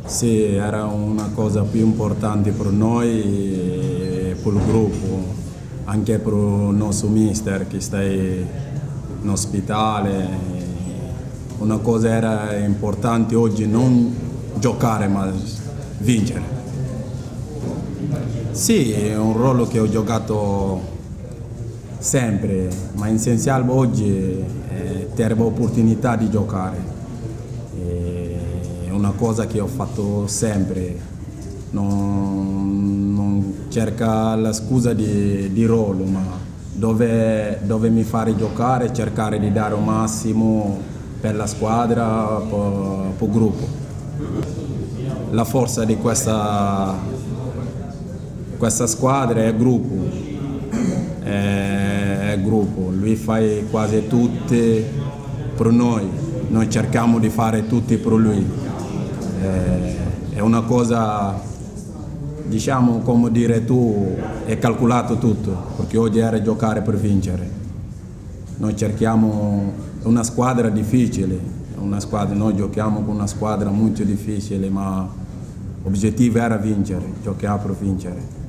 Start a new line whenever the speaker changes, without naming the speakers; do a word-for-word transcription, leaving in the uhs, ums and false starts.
Sì, era una cosa più importante per noi e per il gruppo, anche per il nostro mister che sta in ospedale. Una cosa era importante oggi non giocare ma vincere. Sì, è un ruolo che ho giocato sempre, ma in Sensialba oggi eh, tervo opportunità di giocare. È una cosa che ho fatto sempre, non, non cerca la scusa di, di ruolo, ma dove, dove mi fare giocare, cercare di dare il massimo per la squadra, per, per il gruppo. La forza di questa, questa squadra è il gruppo, è il gruppo, lui fa quasi tutti per noi, noi cerchiamo di fare tutti per lui. È una cosa, diciamo, come dire tu, è calcolato tutto, perché oggi era giocare per vincere. Noi cerchiamo, è una squadra difficile, una squadra, noi giochiamo con una squadra molto difficile, ma l'obiettivo era vincere, giocare per vincere.